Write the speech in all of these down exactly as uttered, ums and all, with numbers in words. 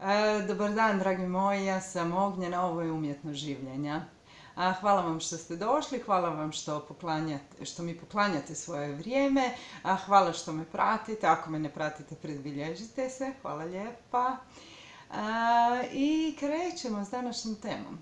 E, Dobar dan, dragi moji, ja sam Ognjena, ovo je Umjetnost življenja. A, Hvala vam što ste došli, hvala vam što, poklanjate, što mi poklanjate svoje vrijeme, a, hvala što me pratite, ako me ne pratite predbilježite se, hvala lijepa. A, I krećemo s današnjim temom.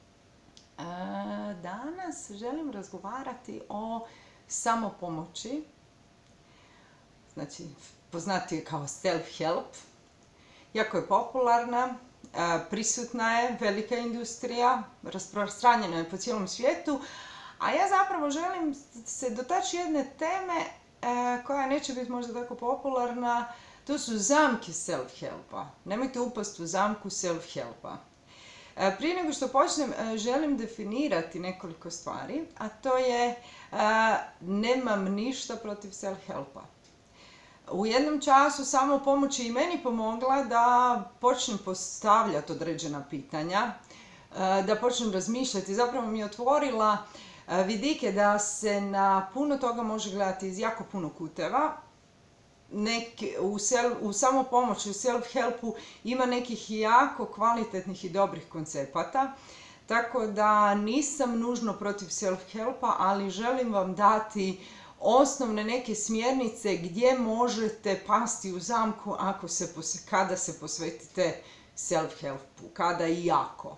A, Danas želim razgovarati o samopomoći, znači poznatije kao self-help. Jako je popularna, prisutna je, velika industrija, rasprostranjena je po cijelom svijetu, a ja zapravo želim se dotaći jedne teme koja neće biti možda tako popularna, to su zamke self-helpa. Nemojte upasti u zamku self-helpa. Prije nego što počnem, želim definirati nekoliko stvari, a to je nemam ništa protiv self-helpa. U jednom času samopomoć je i meni pomogla da počnem postavljati određena pitanja, da počnem razmišljati. Zapravo mi je otvorila vidike da se na puno toga može gledati iz jako puno kuteva. Neki, u, self, u samopomoći, u self-helpu ima nekih jako kvalitetnih i dobrih koncepata. Tako da nisam nužno protiv self-helpa, ali želim vam dati osnovne neke smjernice gdje možete pasti u zamku ako se, kada se posvetite self-helpu, kada i jako.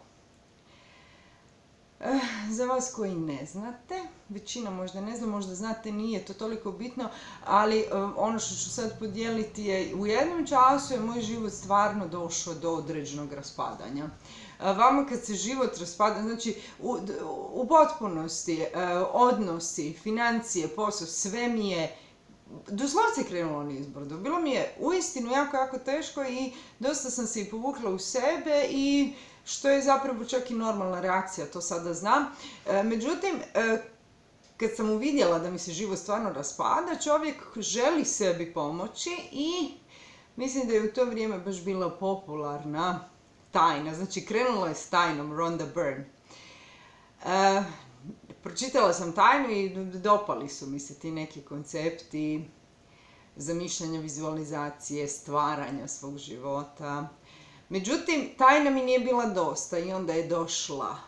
E, za vas koji ne znate, većina možda ne zna, možda znate, nije to toliko bitno, ali e, ono što ću sad podijeliti je, u jednom času je moj život stvarno došao do određenog raspadanja. Vama kad se život raspada, znači u, u potpunosti, e, odnosi, financije, posao, sve mi je doslovce krenulo nizbrdo. Bilo mi je uistinu jako, jako teško i dosta sam se i povukla u sebe i što je zapravo čak i normalna reakcija, to sada znam. E, međutim, e, kad sam uvidjela da mi se život stvarno raspada, čovjek želi sebi pomoći i mislim da je u to vrijeme baš bila popularna tajna, znači krenula je s tajnom Rhonda Byrne. E, pročitala sam tajnu i dopali su mi se ti neki koncepti zamišljanja, vizualizacije, stvaranja svog života. Međutim, tajna mi nije bila dosta i onda je došla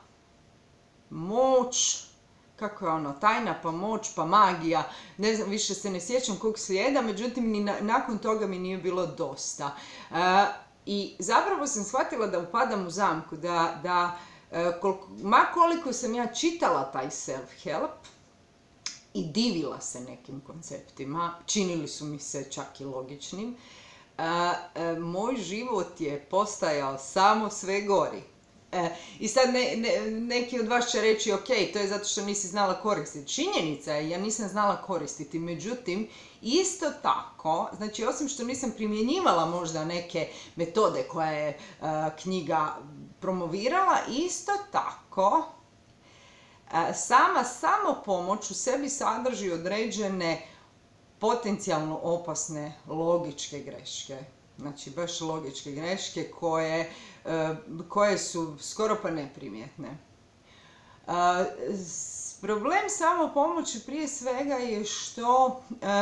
moć, kako je ono, tajna pa moć pa magija, ne znam, više se ne sjećam kog slijeda, međutim ni na, nakon toga mi nije bilo dosta. E, I zapravo sam shvatila da upadam u zamku, da, da koliko, ma koliko sam ja čitala taj self-help i divila se nekim konceptima, činili su mi se čak i logičnim, a, a, moj život je postajao samo sve gori. E, I sad ne, ne, neki od vas će reći, ok, to je zato što nisi znala koristiti. Činjenica je, ja nisam znala koristiti, međutim, isto tako, znači osim što nisam primjenjivala možda neke metode koje je uh, knjiga promovirala, isto tako, uh, sama samopomoć u sebi sadrži određene potencijalno opasne logičke greške. Znači baš logičke greške koje, koje su skoro pa neprimjetne. Problem samopomoći prije svega je što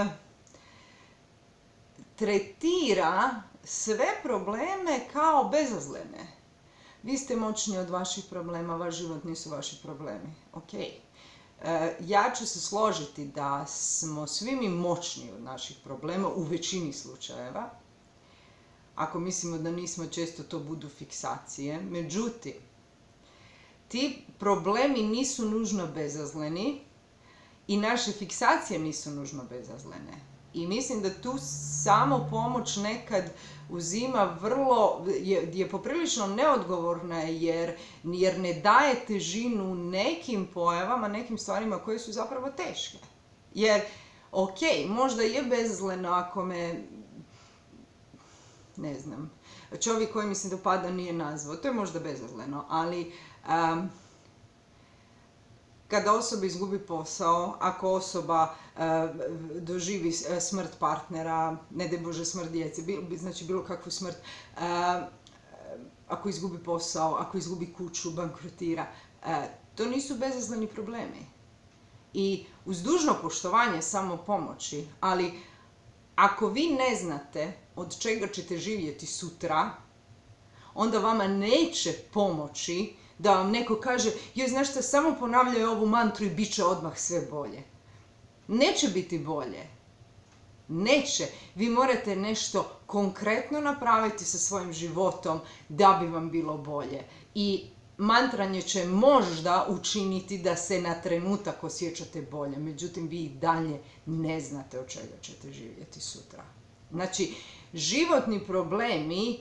tretira sve probleme kao bezazlene. Vi ste moćni od vaših problema, vaš život nisu vaši problemi. Ok. Ja ću se složiti da smo svi mi moćni od naših problema u većini slučajeva. Ako mislimo da nismo, često to budu fiksacije. Međutim, ti problemi nisu nužno bezazleni i naše fiksacije nisu nužno bezazlene. I mislim da tu samo pomoć nekad uzima vrlo, je, je poprilično neodgovorna jer, jer ne daje težinu nekim pojavama, nekim stvarima koje su zapravo teške. Jer, ok, možda je bezazleno ako me, ne znam, čovjek koji mi se dopada nije nazvao, to je možda bezazleno, ali um, kada osoba izgubi posao, ako osoba uh, doživi smrt partnera, ne daj Bože smrt djece, znači bilo kakvu smrt, uh, ako izgubi posao, ako izgubi kuću, bankrotira, uh, to nisu bezazleni problemi. I uz dužno poštovanje samopomoći, ali ako vi ne znate od čega ćete živjeti sutra, onda vama neće pomoći da vam neko kaže, joj, znaš šta, samo ponavljaj ovu mantru i bit će odmah sve bolje. Neće biti bolje. Neće. Vi morate nešto konkretno napraviti sa svojim životom da bi vam bilo bolje. I mantranje će možda učiniti da se na trenutak osjećate bolje. Međutim, vi i dalje ne znate od čega ćete živjeti sutra. Znači, životni problemi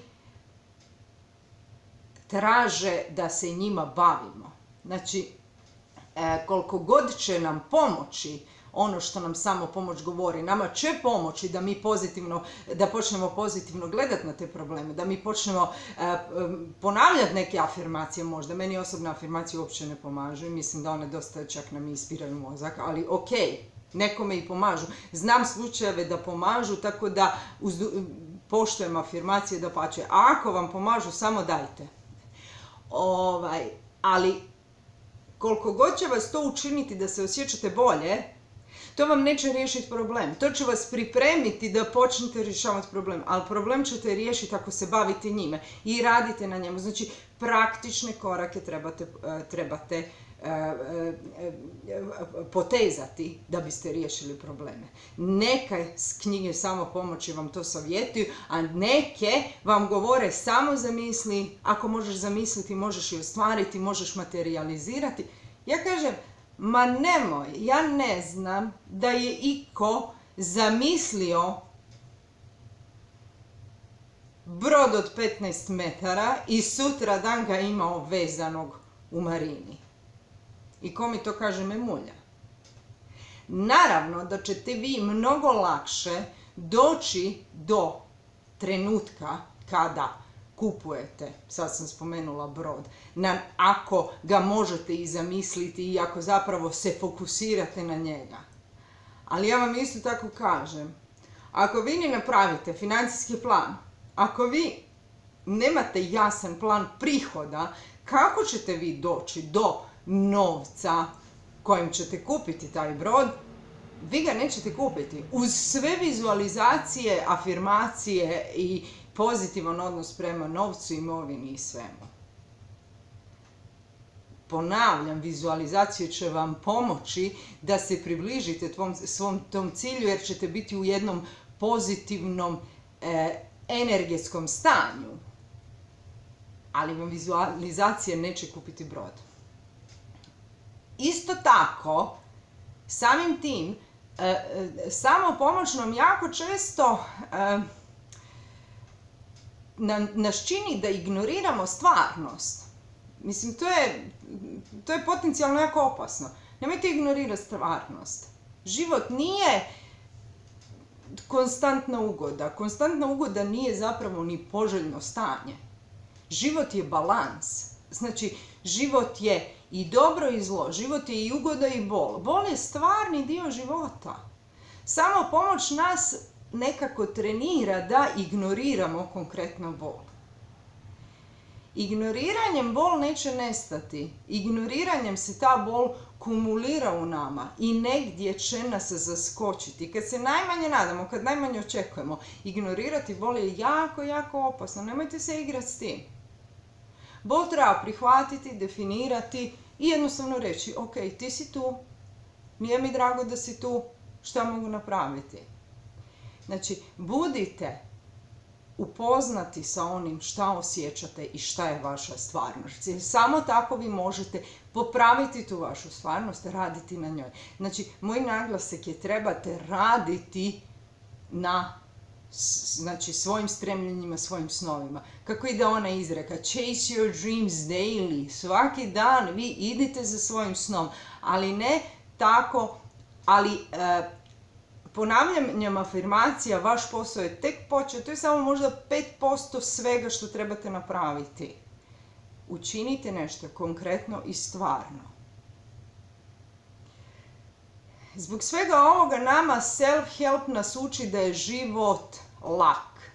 traže da se njima bavimo. Znači, koliko god će nam pomoći ono što nam samo pomoć govori, nama će pomoći da mi pozitivno, da počnemo pozitivno gledati na te probleme, da mi počnemo ponavljati neke afirmacije možda. Meni osobne afirmacije uopće ne pomažu i mislim da one dosta čak nam ispiraju mozak, ali ok, nekome i pomažu. Znam slučajeve da pomažu, tako da poštujem afirmacije da pače. A ako vam pomažu, samo dajte. Ovaj, ali koliko god će vas to učiniti da se osjećate bolje, to vam neće riješiti problem. To će vas pripremiti da počnete rješavati problem. Ali problem ćete riješiti ako se bavite njime i radite na njemu. Znači, praktične korake trebate, trebate potezati da biste riješili probleme. Neke knjige samopomoći vam to savjetuju, a neke vam govore samo zamisli, ako možeš zamisliti, možeš i ostvariti, možeš materializirati. Ja kažem, ma nemoj, ja ne znam da je iko zamislio brod od petnaest metara i sutra dan ga imao vezanog u marini. I ko mi to kaže, me mulja. Naravno da ćete vi mnogo lakše doći do trenutka kada kupujete, sad sam spomenula brod, na, ako ga možete i zamisliti i ako zapravo se fokusirate na njega. Ali ja vam isto tako kažem, ako vi ne napravite financijski plan, ako vi nemate jasan plan prihoda, kako ćete vi doći do novca kojim ćete kupiti taj brod, vi ga nećete kupiti. Uz sve vizualizacije, afirmacije i pozitivan odnos prema novcu, imovini i svemu. Ponavljam, vizualizacije će vam pomoći da se približite tvom, svom tom cilju, jer ćete biti u jednom pozitivnom e, energetskom stanju. Ali vam vizualizacije neće kupiti brod. Isto tako, samim tim, e, samo pomoć nam jako često e, na, nas čini da ignoriramo stvarnost. Mislim, to je, to je potencijalno jako opasno. Nemojte ignorirati stvarnost. Život nije konstantna ugoda. Konstantna ugoda nije zapravo ni poželjno stanje. Život je balans. Znači, život je i dobro i zlo. Život je i ugoda i bol. Bol je stvarni dio života. Samo pomoć nas nekako trenira da ignoriramo konkretno bol. Ignoriranjem bol neće nestati. Ignoriranjem se ta bol kumulira u nama i negdje će nas zaskočiti. Kad se najmanje nadamo, kad najmanje očekujemo, ignorirati bol je jako, jako opasno. Nemojte se igrati s tim. Bol treba prihvatiti, definirati i jednostavno reći, ok, ti si tu, nije mi drago da si tu, šta mogu napraviti? Znači, budite upoznati sa onim šta osjećate i šta je vaša stvarnost. Jer samo tako vi možete popraviti tu vašu stvarnost, raditi na njoj. Znači, moj naglasak je trebate raditi na znači, svojim stremljenjima, svojim snovima. Kako ide ona izreka? Chase your dreams daily. Svaki dan vi idite za svojim snom. Ali ne tako, ali e, ponavljanjem afirmacija, vaš posao je tek počeo. To je samo možda pet posto svega što trebate napraviti. Učinite nešto konkretno i stvarno. Zbog svega ovoga nama self-help nas uči da je život lak.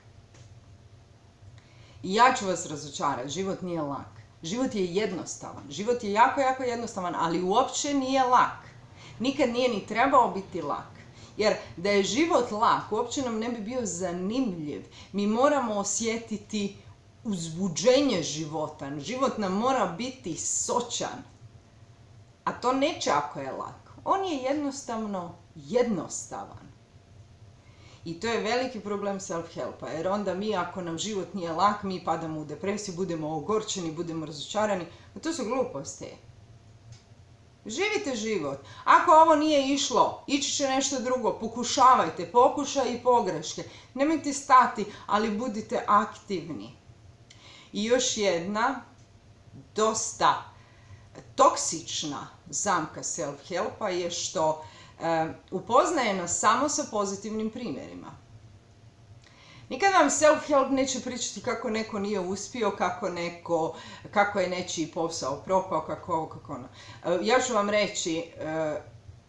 I ja ću vas razočarati, život nije lak. Život je jednostavan. Život je jako, jako jednostavan, ali uopće nije lak. Nikad nije ni trebao biti lak. Jer da je život lak, uopće nam ne bi bio zanimljiv. Mi moramo osjetiti uzbuđenje života. Život nam mora biti sočan. A to neće ako je lak. On je jednostavno jednostavan. I to je veliki problem self-helpa, jer onda mi, ako nam život nije lak, mi padamo u depresiju, budemo ogorčeni, budemo razočarani. A to su gluposti. Živite život. Ako ovo nije išlo, ići će nešto drugo. Pokušavajte, pokušaj i pogreške. Nemojte stati, ali budite aktivni. I još jedna dosta toksična zamka self-helpa je što e, upoznaje nas samo sa pozitivnim primjerima. Nikad vam self-help neće pričati kako neko nije uspio, kako, neko, kako je nečiji posao propao, kako ovo, kako ono. E, ja ću vam reći, e,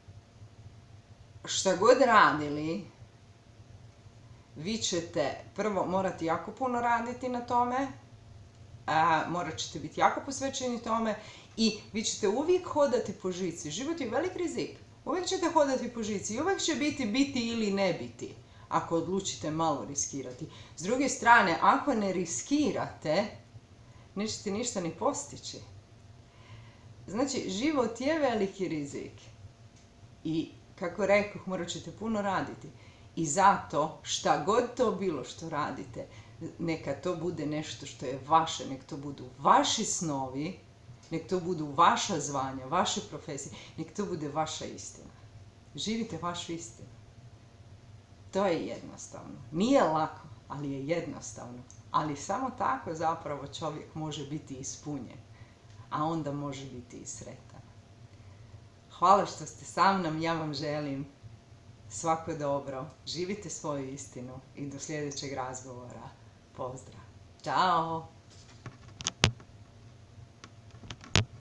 šta god radili, vi ćete prvo morati jako puno raditi na tome, a, morat ćete biti jako posvećeni tome i vi ćete uvijek hodati po žici. Život je velik rizik. Uvijek ćete hodati po žici i uvijek će biti biti ili ne biti, ako odlučite malo riskirati. S druge strane, ako ne riskirate, nećete ništa ni postići. Znači, život je veliki rizik. I, kako rekoh, morat ćete puno raditi. I zato, šta god to bilo što radite, neka to bude nešto što je vaše, nek to budu vaši snovi, nek to budu vaša zvanja, vaše profesije, nek to bude vaša istina. Živite vašu istinu. To je jednostavno. Nije lako, ali je jednostavno. Ali samo tako zapravo čovjek može biti ispunjen, a onda može biti i sretan. Hvala što ste sa mnom, ja vam želim svako dobro. Živite svoju istinu i do sljedećeg razgovora. Pozdrav. Ćao!